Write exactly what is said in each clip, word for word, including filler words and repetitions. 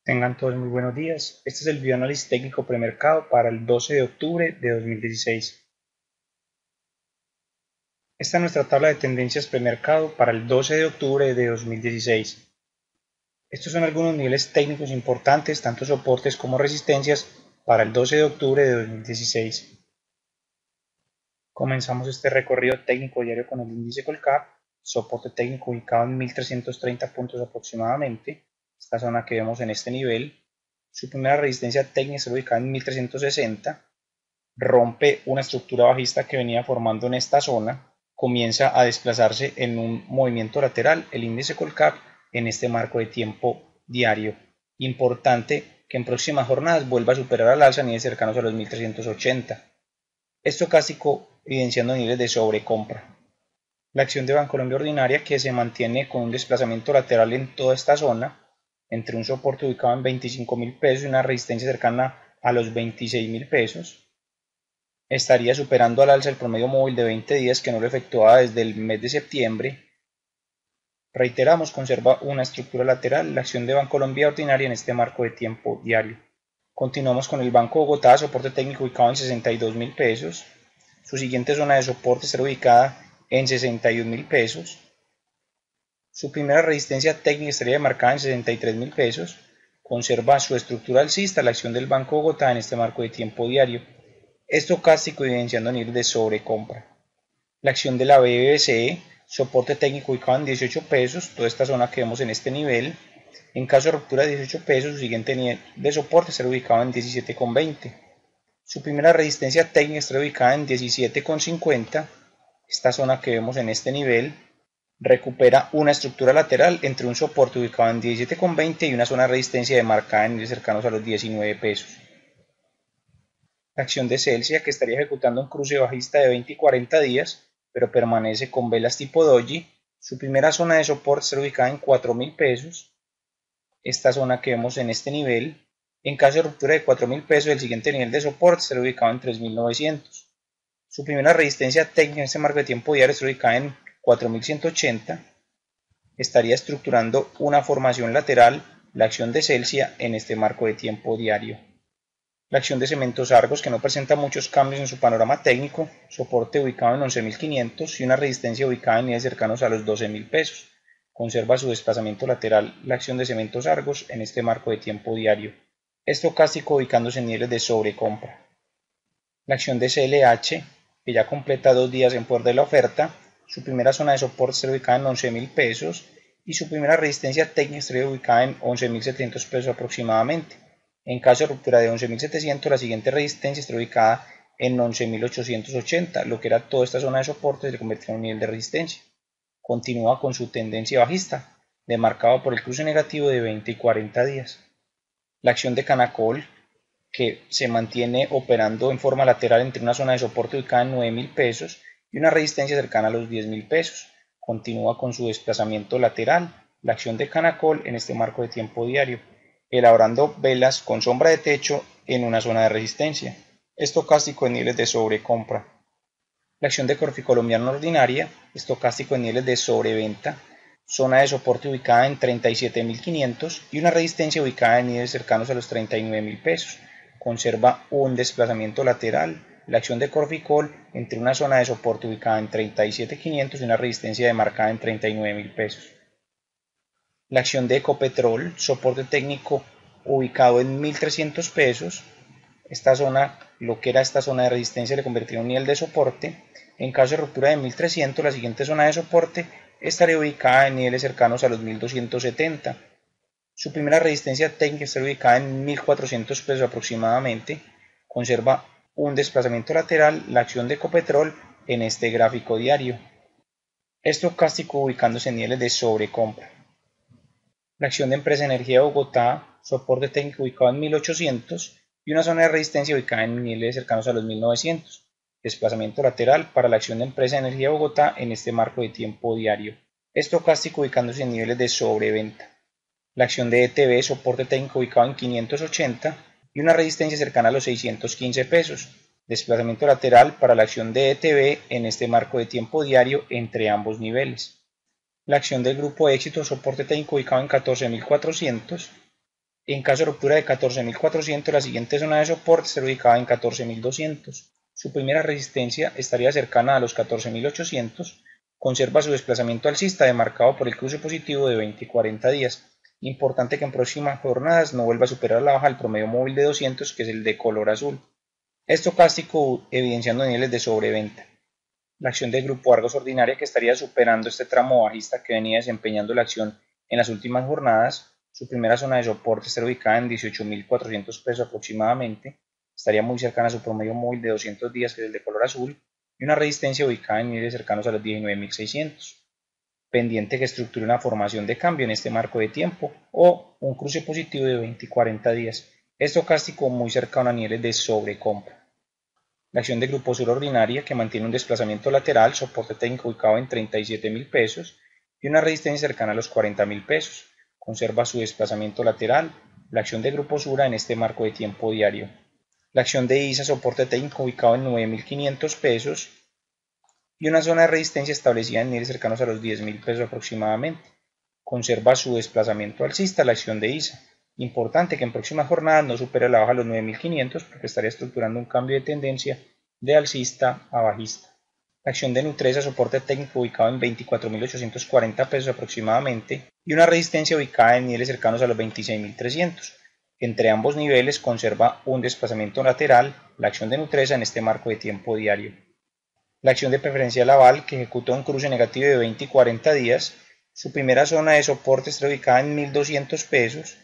Tengan todos muy buenos días. Este es el video análisis técnico premercado para el doce de octubre de dos mil dieciséis. Esta es nuestra tabla de tendencias premercado para el doce de octubre de dos mil dieciséis. Estos son algunos niveles técnicos importantes, tanto soportes como resistencias, para el doce de octubre de dos mil dieciséis. Comenzamos este recorrido técnico diario con el índice Colcap, soporte técnico ubicado en mil trescientos treinta puntos aproximadamente, esta zona que vemos en este nivel. Su primera resistencia técnica está ubicada en mil trescientos sesenta, rompe una estructura bajista que venía formando en esta zona, comienza a desplazarse en un movimiento lateral el índice Colcap en este marco de tiempo diario. Importante que en próximas jornadas vuelva a superar al alza niveles cercanos a los mil trescientos ochenta. Estocástico evidenciando niveles de sobrecompra. La acción de Bancolombia ordinaria, que se mantiene con un desplazamiento lateral en toda esta zona, entre un soporte ubicado en veinticinco mil pesos y una resistencia cercana a los veintiséis mil pesos, estaría superando al alza el promedio móvil de veinte días que no lo efectuaba desde el mes de septiembre. Reiteramos, conserva una estructura lateral la acción de Bancolombia ordinaria en este marco de tiempo diario. Continuamos con el Banco Bogotá, soporte técnico ubicado en sesenta y dos mil pesos. Su siguiente zona de soporte estará ubicada en sesenta y un mil pesos. Su primera resistencia técnica estaría marcada en sesenta y tres mil pesos. Conserva su estructura alcista la acción del Banco Bogotá en este marco de tiempo diario. Estocástico evidenciando niveles de sobrecompra. La acción de la B B C E, soporte técnico ubicado en dieciocho pesos, toda esta zona que vemos en este nivel. En caso de ruptura de dieciocho pesos, su siguiente nivel de soporte estará ubicado en diecisiete con veinte. Su primera resistencia técnica estará ubicada en diecisiete con cincuenta. Esta zona que vemos en este nivel recupera una estructura lateral entre un soporte ubicado en diecisiete con veinte y una zona de resistencia demarcada en niveles cercanos a los diecinueve pesos. La acción de Celsia, que estaría ejecutando un cruce bajista de veinte y cuarenta días, pero permanece con velas tipo doji. Su primera zona de soporte está ubicada en cuatro mil pesos. Esta zona que vemos en este nivel. En caso de ruptura de cuatro mil pesos, el siguiente nivel de soporte estará ubicado en tres mil novecientos. Su primera resistencia técnica en este marco de tiempo diario está ubicada en cuatro mil ciento ochenta. Estaría estructurando una formación lateral la acción de Celsia en este marco de tiempo diario. La acción de Cementos Argos, que no presenta muchos cambios en su panorama técnico, soporte ubicado en once mil quinientos y una resistencia ubicada en niveles cercanos a los doce mil pesos. Conserva su desplazamiento lateral la acción de Cementos Argos en este marco de tiempo diario. Estocástico ubicándose en niveles de sobrecompra. La acción de C L H, que ya completa dos días en poder de la oferta, su primera zona de soporte está ubicada en once mil pesos y su primera resistencia técnica estaría ubicada en once mil setecientos pesos aproximadamente. En caso de ruptura de once mil setecientos, la siguiente resistencia está ubicada en once mil ochocientos ochenta, lo que era toda esta zona de soporte se convirtió en un nivel de resistencia. Continúa con su tendencia bajista, demarcado por el cruce negativo de veinte y cuarenta días. La acción de Canacol, que se mantiene operando en forma lateral entre una zona de soporte ubicada en nueve mil pesos y una resistencia cercana a los diez mil pesos. Continúa con su desplazamiento lateral, la acción de Canacol en este marco de tiempo diario, elaborando velas con sombra de techo en una zona de resistencia. Estocástico en niveles de sobrecompra. La acción de Corfi Colombiana ordinaria, estocástico en niveles de sobreventa, zona de soporte ubicada en treinta y siete mil quinientos y una resistencia ubicada en niveles cercanos a los treinta y nueve mil pesos. Conserva un desplazamiento lateral la acción de Corficol entre una zona de soporte ubicada en treinta y siete mil quinientos y una resistencia demarcada en treinta y nueve mil pesos. La acción de Ecopetrol, soporte técnico ubicado en mil trescientos pesos. Esta zona, lo que era esta zona de resistencia, le convertiría en un nivel de soporte. En caso de ruptura de mil trescientos, la siguiente zona de soporte estaría ubicada en niveles cercanos a los mil doscientos setenta. Su primera resistencia técnica está ubicada en mil cuatrocientos pesos aproximadamente. Conserva un desplazamiento lateral la acción de Ecopetrol en este gráfico diario. Estocástico ubicándose en niveles de sobrecompra. La acción de Empresa Energía de Bogotá, soporte técnico ubicado en mil ochocientos y una zona de resistencia ubicada en niveles cercanos a los mil novecientos. Desplazamiento lateral para la acción de Empresa Energía de Bogotá en este marco de tiempo diario. Estocástico ubicándose en niveles de sobreventa. La acción de E T B, soporte técnico ubicado en quinientos ochenta y una resistencia cercana a los seiscientos quince pesos. Desplazamiento lateral para la acción de E T B en este marco de tiempo diario entre ambos niveles. La acción del Grupo Éxito, soporte técnico ubicado en catorce mil cuatrocientos En caso de ruptura de catorce mil cuatrocientos, la siguiente zona de soporte estará ubicada en catorce mil doscientos. Su primera resistencia estaría cercana a los catorce mil ochocientos. Conserva su desplazamiento alcista demarcado por el cruce positivo de veinte y cuarenta días. Importante que en próximas jornadas no vuelva a superar a la baja el promedio móvil de doscientos, que es el de color azul. Estocástico evidenciando niveles de sobreventa. La acción del grupo Argos ordinaria, que estaría superando este tramo bajista que venía desempeñando la acción en las últimas jornadas. Su primera zona de soporte estará ubicada en dieciocho mil cuatrocientos pesos aproximadamente. Estaría muy cercana a su promedio móvil de doscientos días, que es el de color azul, y una resistencia ubicada en niveles cercanos a los diecinueve mil seiscientos. Pendiente que estructure una formación de cambio en este marco de tiempo o un cruce positivo de veinte y cuarenta días. Estocástico muy cercano a niveles de sobrecompra. La acción de Grupo Sur ordinaria, que mantiene un desplazamiento lateral, soporte técnico ubicado en treinta y siete mil pesos y una resistencia cercana a los cuarenta mil pesos. Conserva su desplazamiento lateral. La acción de Grupo Sura en este marco de tiempo diario. La acción de I S A, soporte técnico ubicado en nueve mil quinientos pesos y una zona de resistencia establecida en niveles cercanos a los diez mil pesos aproximadamente. Conserva su desplazamiento alcista la acción de I S A. Importante que en próximas jornadas no supere la baja de los nueve mil quinientos, porque estaría estructurando un cambio de tendencia de alcista a bajista. La acción de Nutresa, soporte técnico ubicado en veinticuatro mil ochocientos cuarenta pesos aproximadamente y una resistencia ubicada en niveles cercanos a los veintiséis mil trescientos. Entre ambos niveles conserva un desplazamiento lateral la acción de Nutresa en este marco de tiempo diario. La acción de Preferencial Aval, que ejecuta un cruce negativo de veinte y cuarenta días, su primera zona de soporte está ubicada en mil doscientos pesos.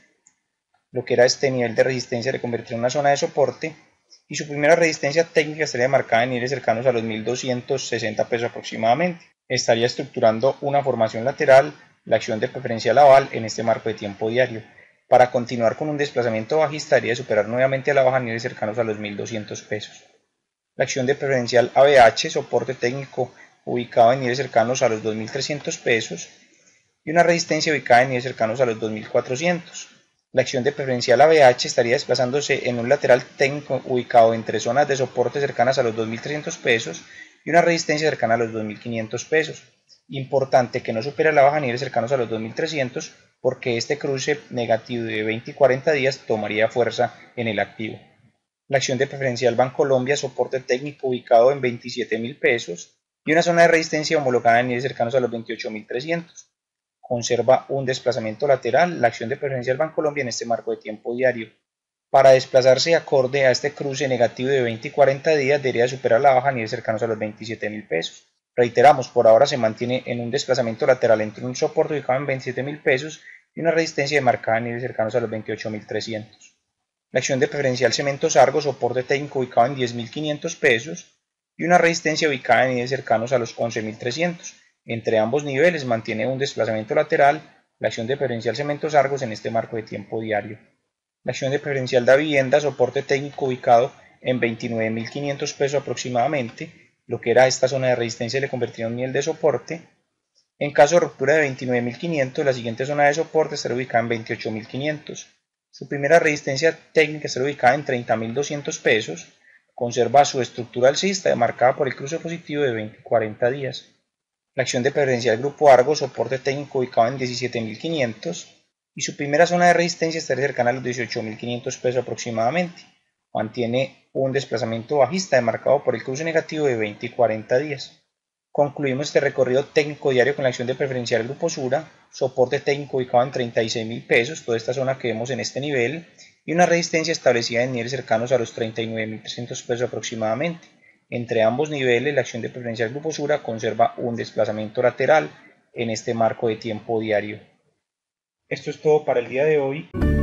Lo que era este nivel de resistencia le convirtió en una zona de soporte y su primera resistencia técnica estaría marcada en niveles cercanos a los mil doscientos sesenta pesos aproximadamente. Estaría estructurando una formación lateral la acción de Preferencial Aval en este marco de tiempo diario. Para continuar con un desplazamiento bajista estaría de superar nuevamente a la baja niveles cercanos a los mil doscientos pesos. La acción de Preferencial A B H, soporte técnico ubicado en niveles cercanos a los dos mil trescientos pesos y una resistencia ubicada en niveles cercanos a los dos mil cuatrocientos. La acción de Preferencial A B H estaría desplazándose en un lateral técnico ubicado entre zonas de soporte cercanas a los dos mil trescientos pesos y una resistencia cercana a los dos mil quinientos pesos. Importante que no supere la baja a niveles cercanos a los dos mil trescientos, porque este cruce negativo de veinte y cuarenta días tomaría fuerza en el activo. La acción de Preferencial Bancolombia, soporte técnico ubicado en veintisiete mil pesos y una zona de resistencia homologada en niveles cercanos a los veintiocho mil trescientos. Conserva un desplazamiento lateral la acción de Preferencial Bancolombia en este marco de tiempo diario. Para desplazarse acorde a este cruce negativo de veinte y cuarenta días debería superar la baja a niveles cercanos a los veintisiete mil pesos. Reiteramos, por ahora se mantiene en un desplazamiento lateral entre un soporte ubicado en veintisiete mil pesos y una resistencia demarcada en niveles cercanos a los veintiocho mil trescientos. La acción de Preferencial Cementos Argos, soporte técnico ubicado en diez mil quinientos pesos y una resistencia ubicada en niveles cercanos a los once mil trescientos. Entre ambos niveles mantiene un desplazamiento lateral la acción de Preferencial Cementos Argos en este marco de tiempo diario. La acción de Preferencial Da Vivienda, soporte técnico ubicado en veintinueve mil quinientos pesos aproximadamente, lo que era esta zona de resistencia le convertiría en un nivel de soporte. En caso de ruptura de veintinueve mil quinientos, la siguiente zona de soporte estará ubicada en veintiocho mil quinientos. Su primera resistencia técnica estará ubicada en treinta mil doscientos pesos. Conserva su estructura alcista marcada por el cruce positivo de veinte y cuarenta días. La acción de Preferencial Grupo Argos, soporte técnico ubicado en diecisiete mil quinientos y su primera zona de resistencia estaría cercana a los dieciocho mil quinientos pesos aproximadamente. Mantiene un desplazamiento bajista demarcado por el cruce negativo de veinte y cuarenta días. Concluimos este recorrido técnico diario con la acción de Preferencial Grupo Sura, soporte técnico ubicado en treinta y seis mil pesos, toda esta zona que vemos en este nivel, y una resistencia establecida en niveles cercanos a los treinta y nueve mil trescientos pesos aproximadamente. Entre ambos niveles, la acción de Preferencial Grupo Sura conserva un desplazamiento lateral en este marco de tiempo diario. Esto es todo para el día de hoy.